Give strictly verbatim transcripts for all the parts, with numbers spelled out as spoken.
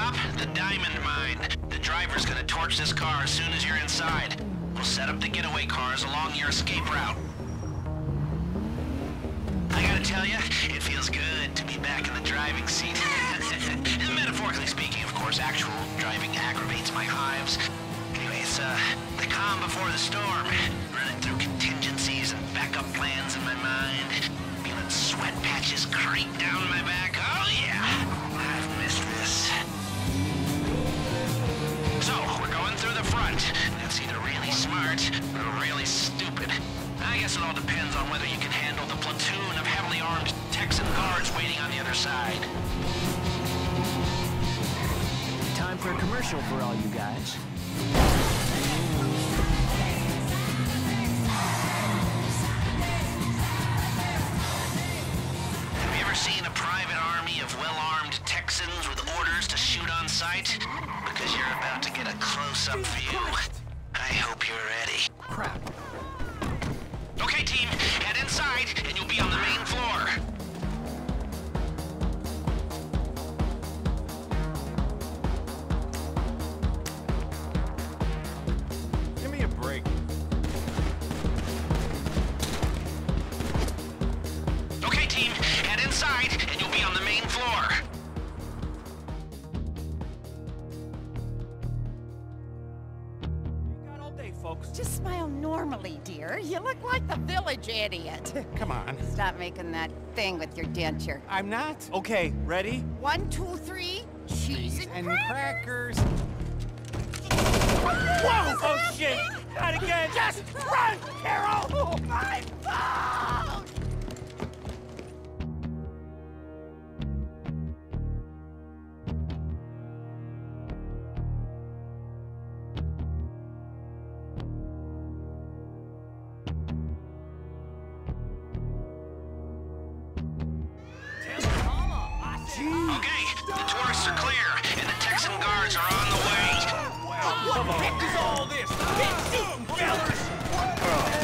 stop? The Diamond Mine. The driver's gonna torch this car as soon as you're inside. We'll set up the getaway cars along your escape route. I gotta tell you, it feels good to be back in the driving seat. Metaphorically speaking, of course, actual driving aggravates my hives. Anyway, it's uh, the calm before the storm. Running through contingencies and backup plans in my mind. Feeling sweat patches creep down my back. Oh yeah, I've missed this. So, we're going through the front. That's either really smart or really stupid. I guess it all depends on whether you can handle the platoon of heavily armed Texan guards waiting on the other side. Time for a commercial for all you guys. Have you ever seen a private army of well-armed Texans with orders to shoot on sight? Because you're about to get a close-up view. I hope you're ready. Crap. Okay, team, head inside, and you'll be on the main floor. Give me a break. Okay, team, head inside, and you'll be on the main floor. Got all day, folks. Just smile normally, dear. You look like the village idiot. Come on. Stop making that thing with your denture. I'm not. Okay, ready? One, two, three. Cheese and, And crackers. crackers. Whoa! Oh shit! Not again! Just run, Carol! Oh, my phone! Okay, the tourists are clear, and the Texan guards are on the way. What the heck is all this? Get shooting, fellas!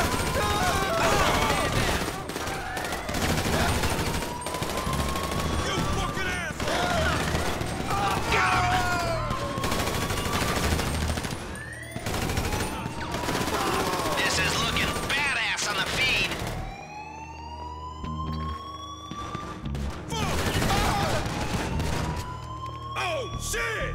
You fucking asshole! Got him! This is looking badass on the feed. Oh, shit!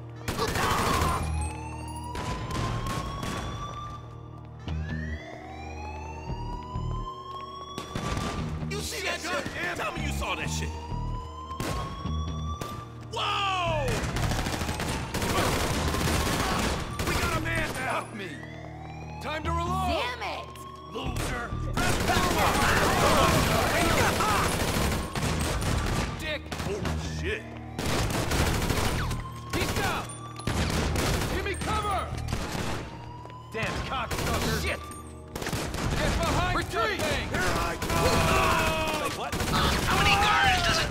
You see that shit? Tell me you saw that shit. Whoa! We got a man to help me. Time to reload. Damn it! Loser. Dick. Holy shit. He's down. Give me cover. Damn cocksucker. Shit. Get behind. Retreat. Here I go. What? How many guards does it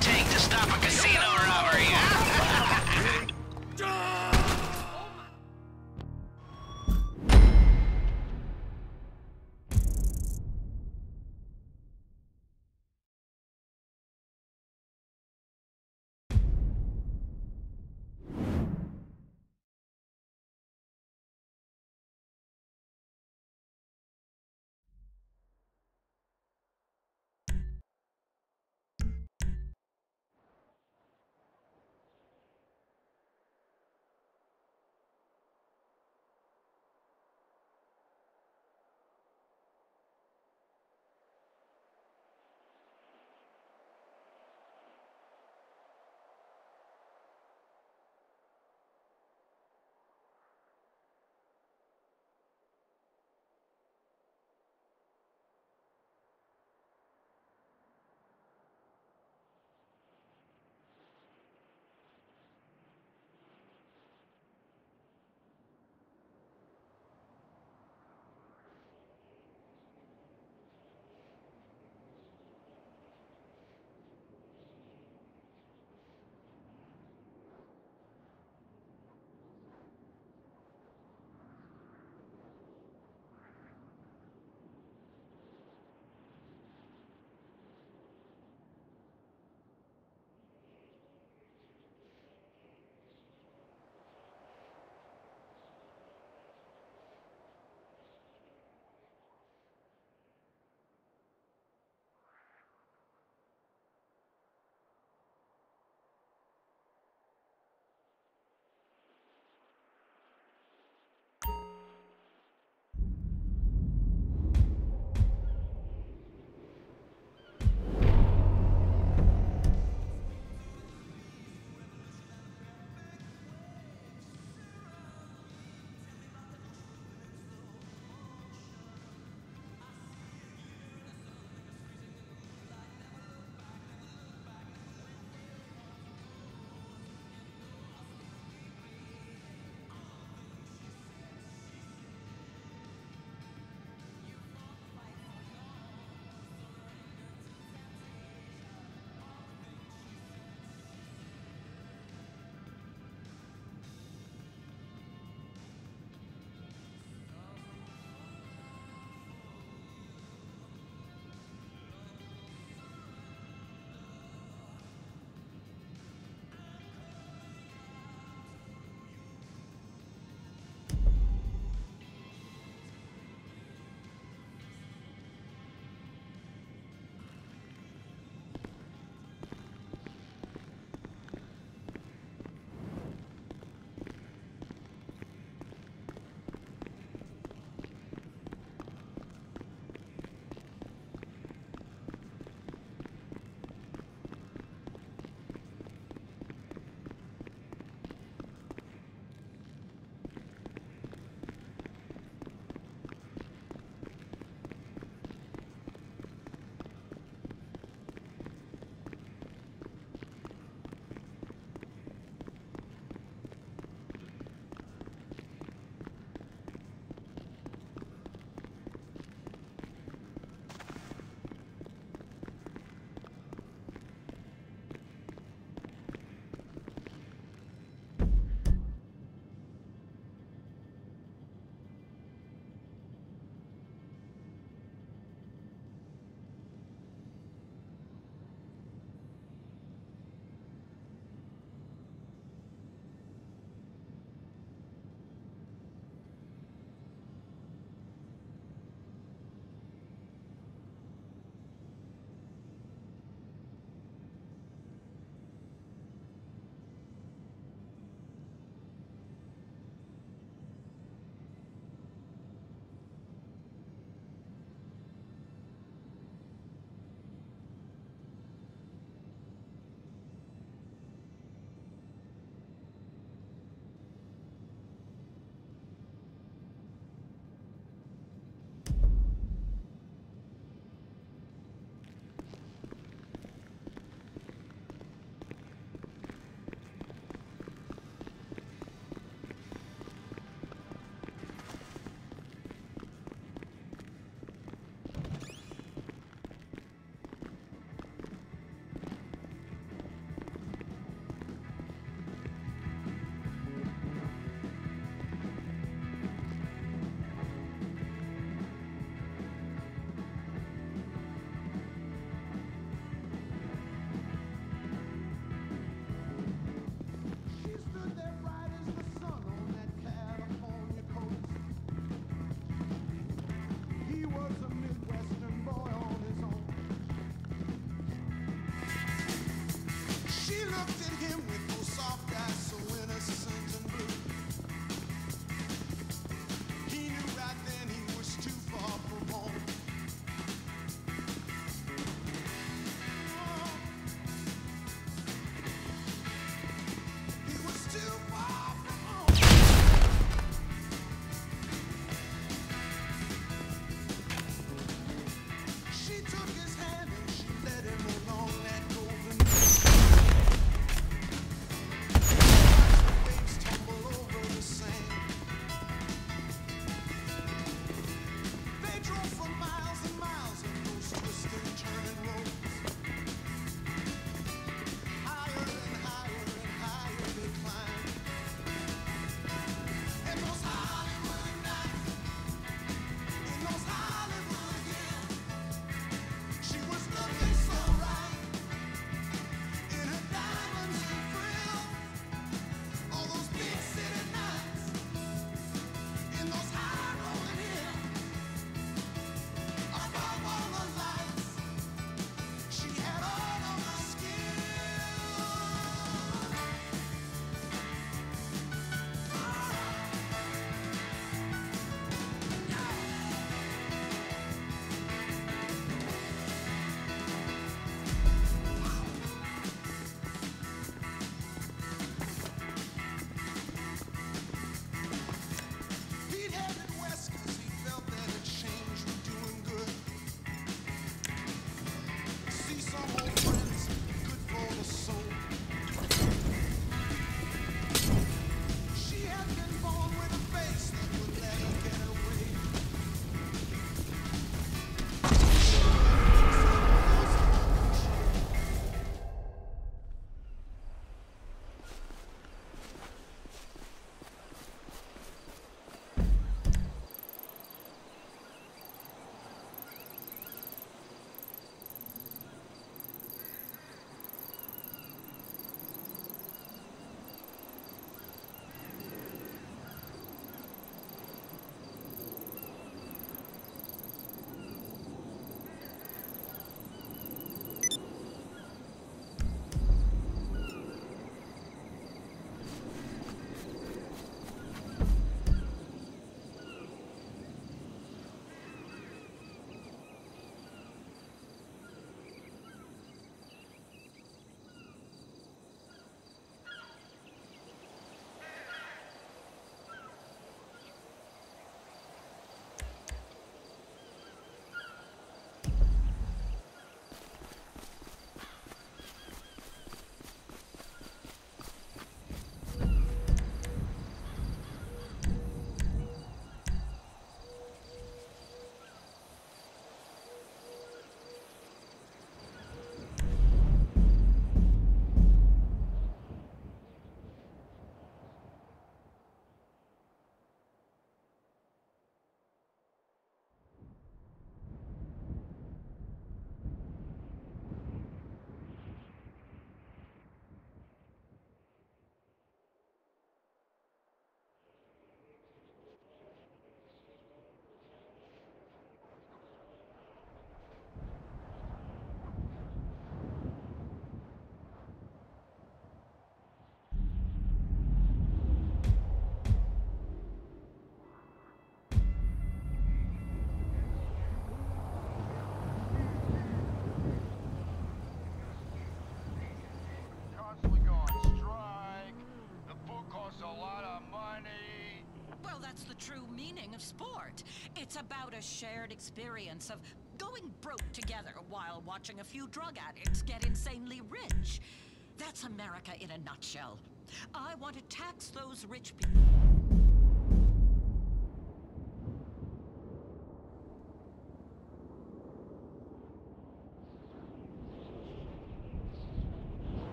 true meaning of sport. It's about a shared experience of going broke together while watching a few drug addicts get insanely rich. That's America in a nutshell. I want to tax those rich people.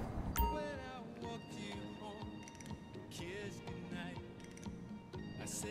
When I walked you home, kissed goodnight, I said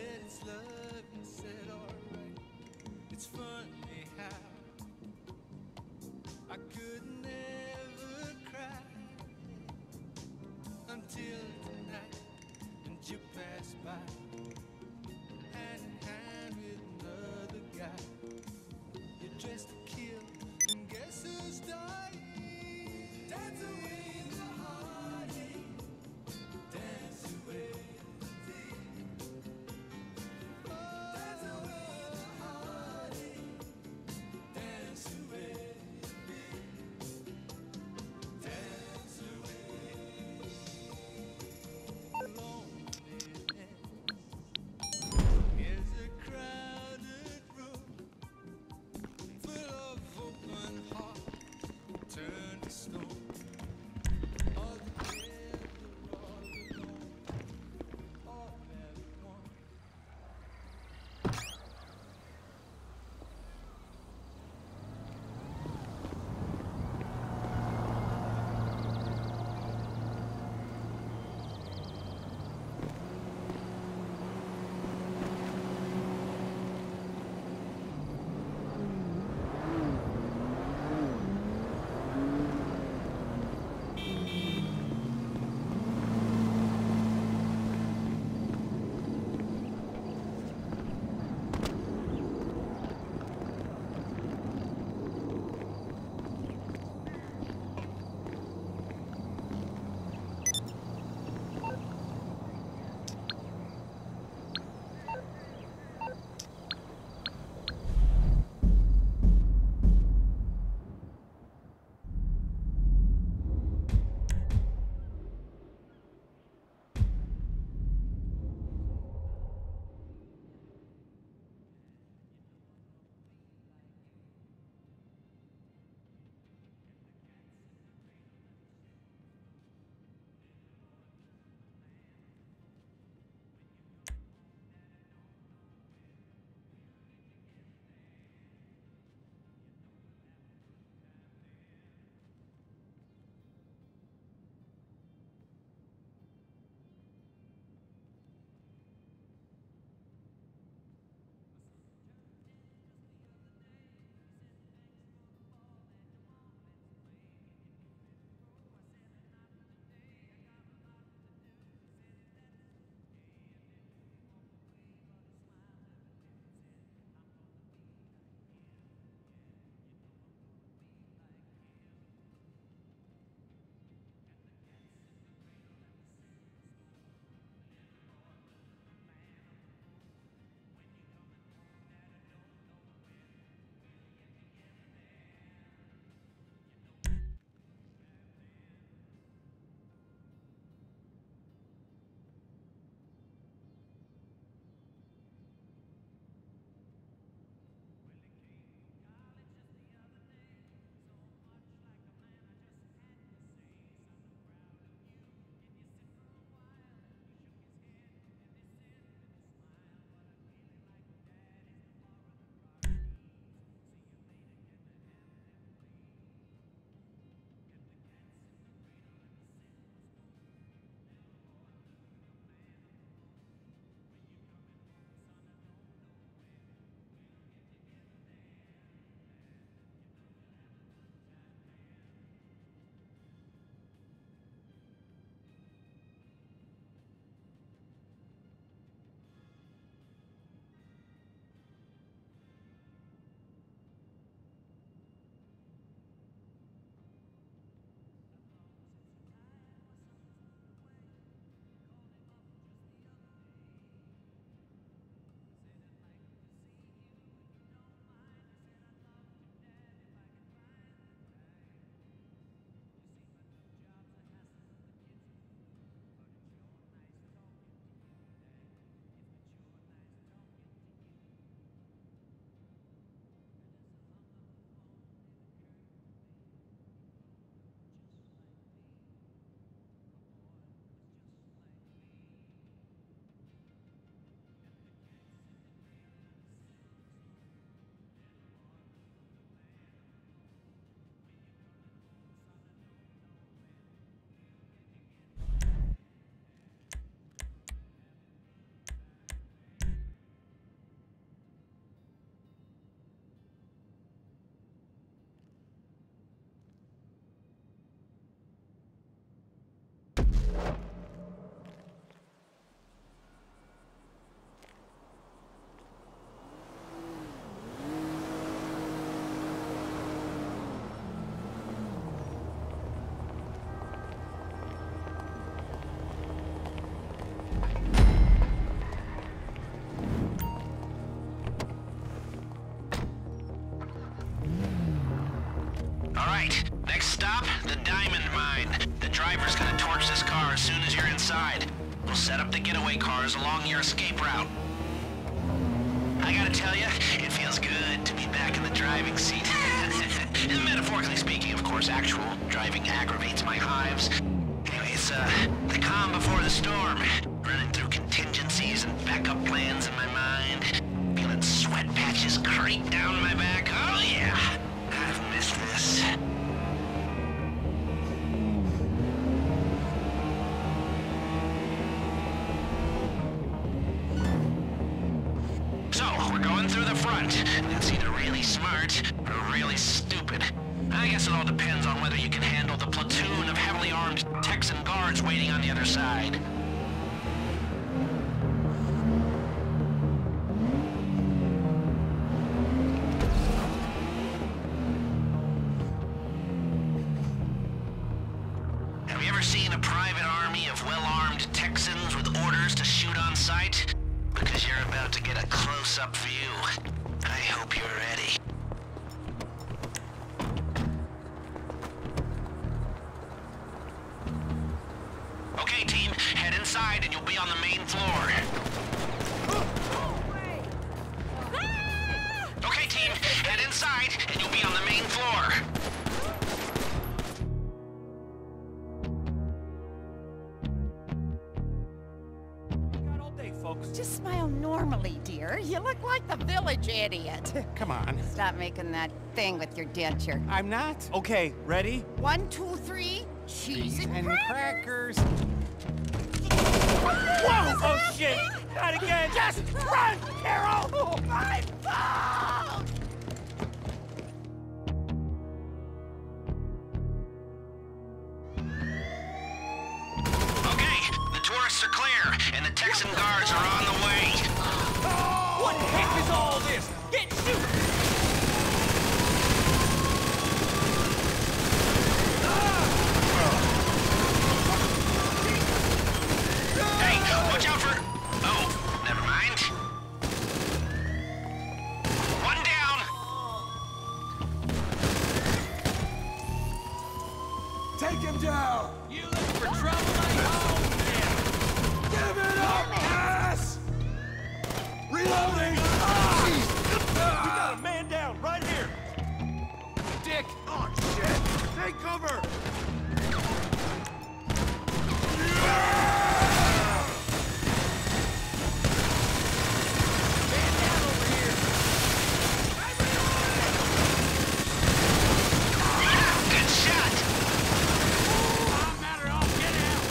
All right, next stop, the Diamond Mine. The driver's gonna torch this car as soon as you're inside. We'll set up the getaway cars along your escape route. I gotta tell you, it feels good to be back in the driving seat. Metaphorically speaking, of course, actual driving aggravates my hives. Anyway, it's uh, the calm before the storm. Running through contingencies and backup plans in my mind. Feeling sweat patches creep down my back. Oh yeah, I've missed this. So, we're going through the front. That's either really smart or really stupid. I guess it all depends on whether you can handle the platoon of heavily armed Texan guards waiting on the other side. Have you ever seen a private army of well-armed Texans with orders to shoot on sight? Because you're about to get a close-up view. I hope you're ready. Okay, team, head inside and you'll be on the main floor. Okay, team, head inside and you'll be on the main floor. Just smile normally, dear. You look like the village idiot. Come on. Stop making that thing with your denture. I'm not. Okay, ready? One, two, three. Cheese and, And crackers. Whoa! Oh shit! Not again! Just run, Carol! Oh, my phone! Okay, the tourists are clear, and the Texan guards are on the way. What the heck is all this? Get shoot! Hey, watch out for... Oh, never mind. One down. Take him down! You looking for trouble, like oh yeah. Give it up, ass! Reloading! Ah! We got a man down right here. Dick. Oh, shit! Take cover! Man down over here. Good shot. I'm matter off. Get out.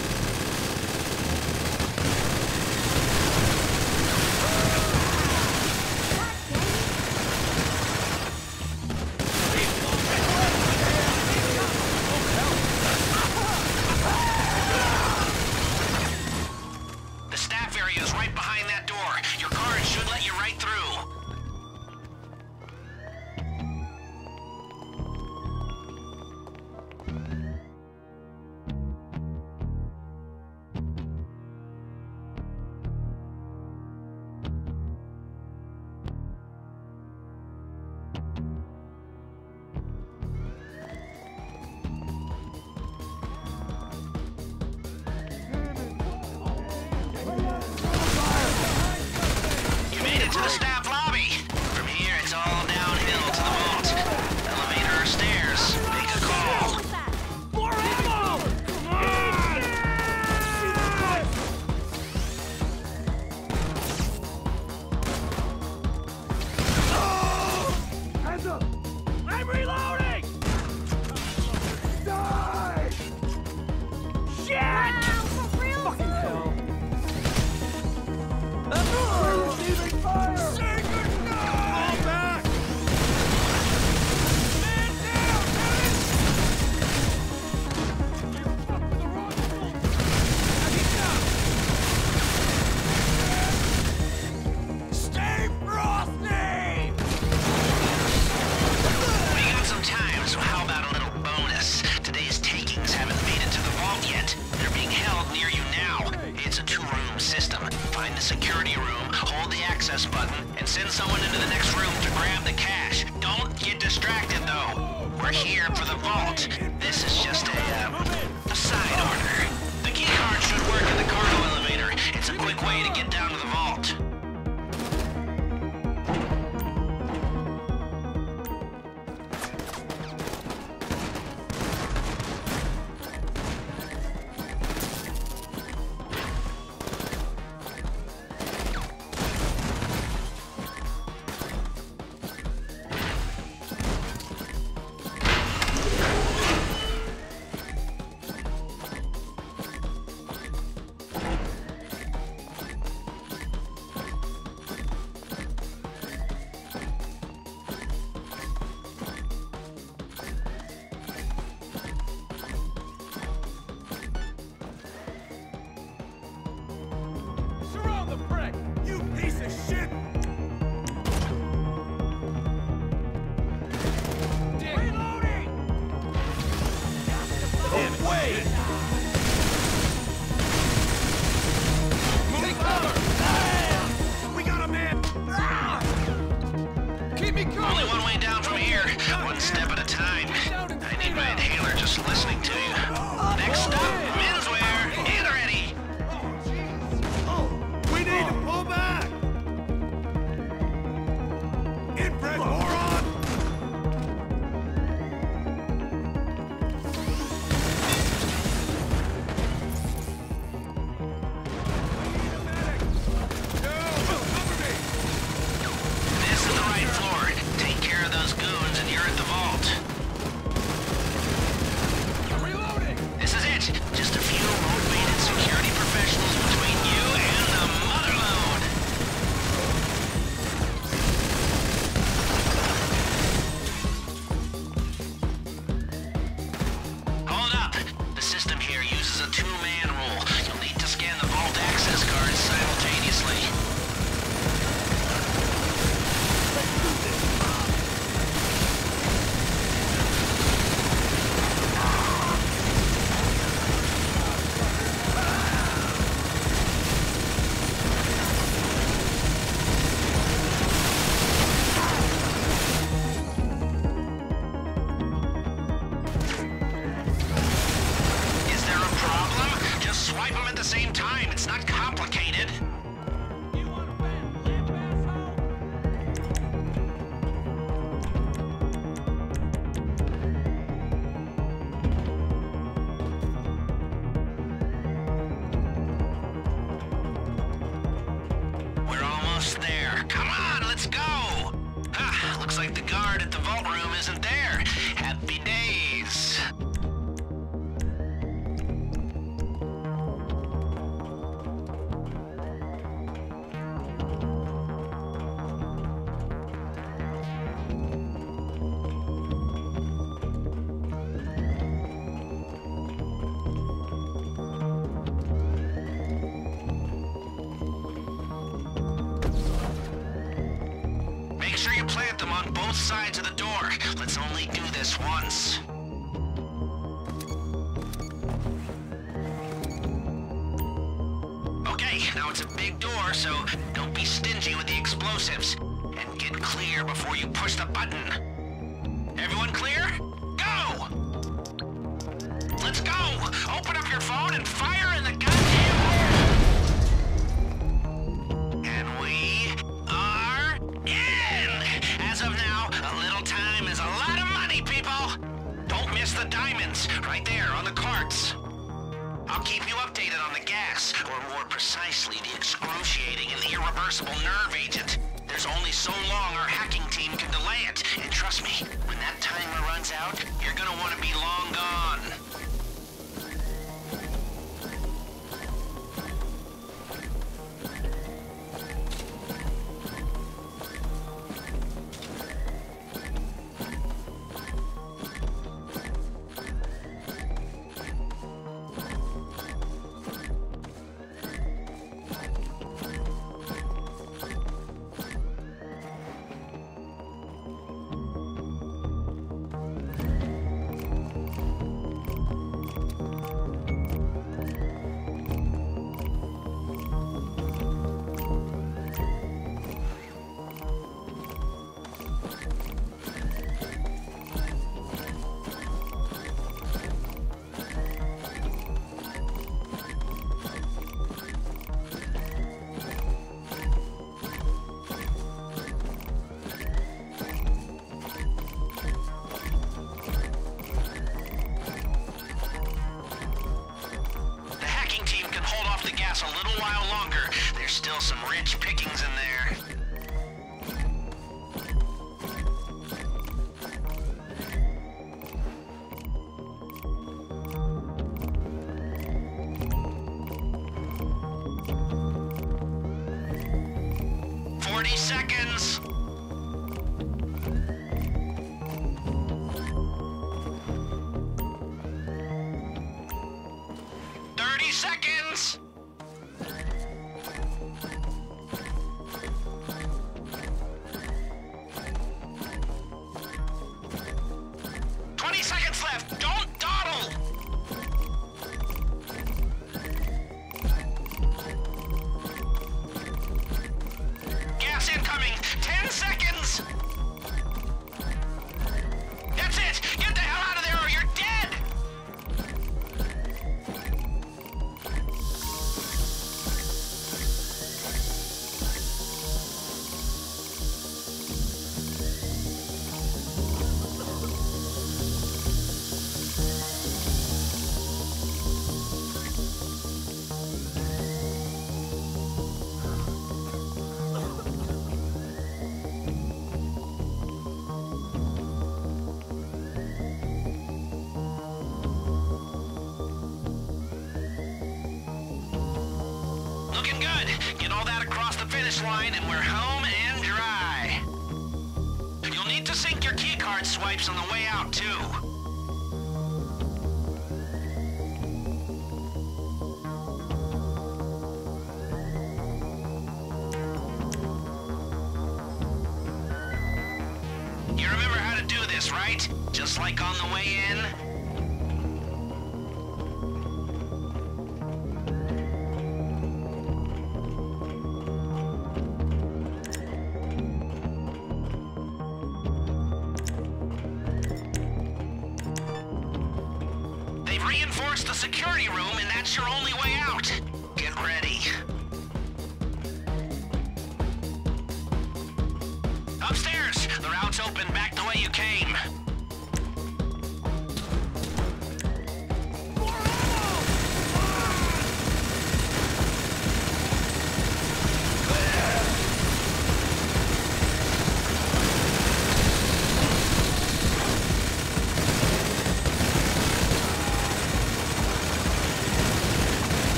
we're here for the vault. This is just a, uh, a side order. The key card should work in the cargo elevator. It's a quick way to get down to the vault. Surround the prick! You piece of shit! Reloading! Damn it! Wait! Take cover! We got a man! Keep me going! Only one way down from here. One step at a time. I need my inhaler just listening to you. Next stop, menswear. Get ready. We need to pull back! Inbred moron! This is the right floor. Take care of those goons and you're at the vault. Reloading! This is it. Just a few motivated security professionals between you and the motherlode. Hold up. The system here uses a two-man rule. You'll need to scan the vault access cards simultaneously. Is there a problem? Just swipe them at the same time. It's not complicated. You want a fat limp asshole? We're almost there. Come on, let's go! Ah, looks like the guard at the vault room isn't there. Happy days. Make sure you plant them on both sides of the door. Let's only do this once. Okay, now it's a big door, so don't be stingy with the explosives. And get clear before you push the button. Everyone clear? Go! Let's go! Open up your phone and fire in the goddamn air! And we are in! As of now, a little time is a lot of money, people! Don't miss the diamonds, right there on the carts. I'll keep you updated on the gas, or more precisely, the excruciating and irreversible nerve agent. There's only so long our hacking team can delay it, and trust me, when that timer runs out, you're gonna want to be long gone. seconds. thirty seconds. twenty seconds left. Don't dawdle. Gas incoming. ten seconds. That's it. Get the hell out of there or you're dead. Looking good. Get all that across the finish line and we're home and dry. You'll need to sync your keycard swipes on the way out, too. You remember how to do this, right? Just like on the way in? They've reinforced the security room, and that's your only way out. Get ready. Upstairs! The route's open back the way you came.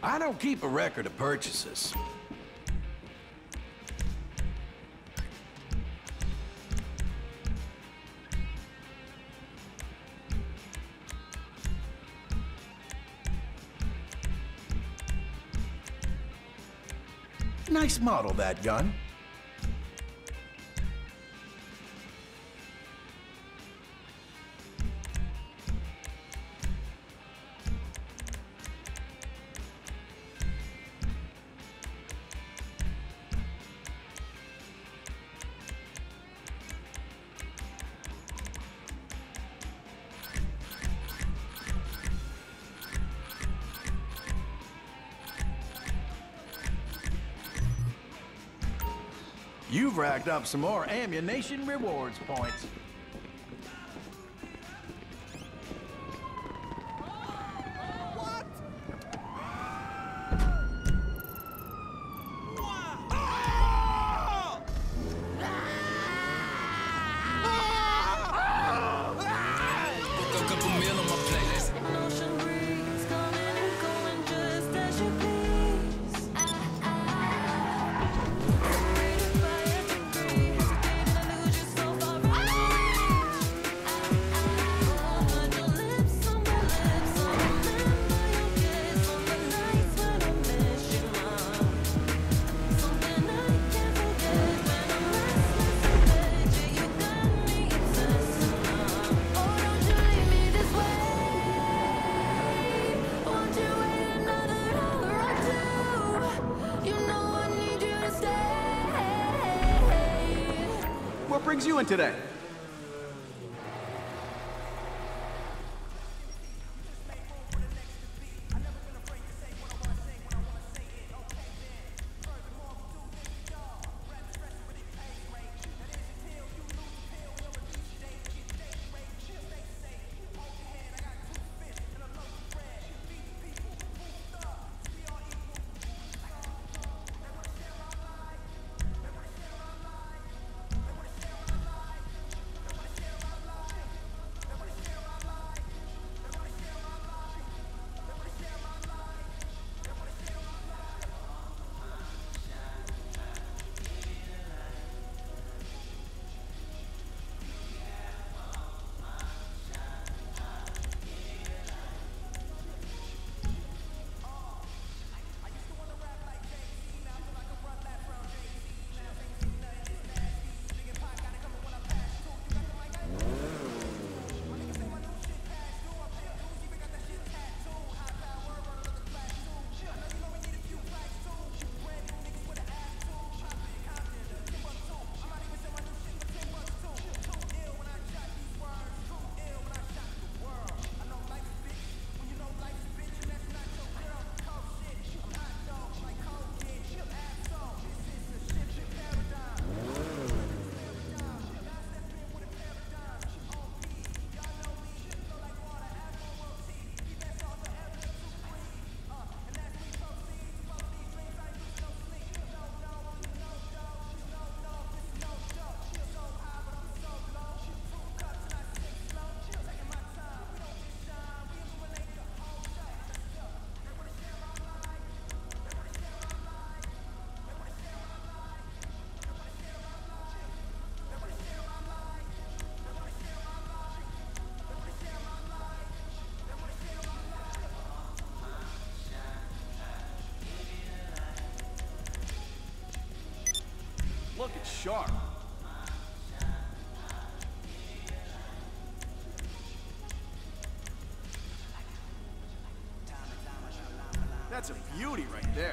I don't keep a record of purchases. Nice model, that gun. You've racked up some more ammunition rewards points. What brings you in today? Looking sharp. That's a beauty right there.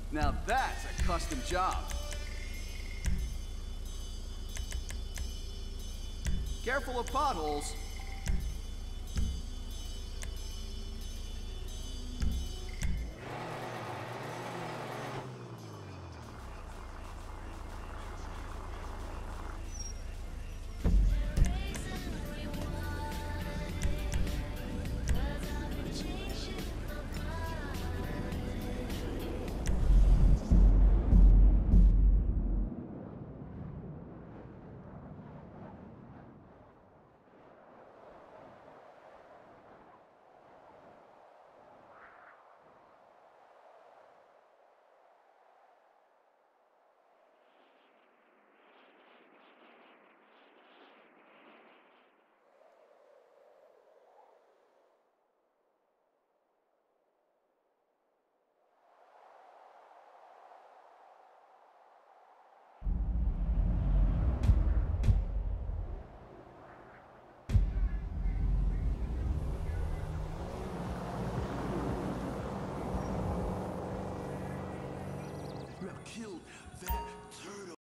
Now that's a custom job. Careful of potholes. You have killed that turtle.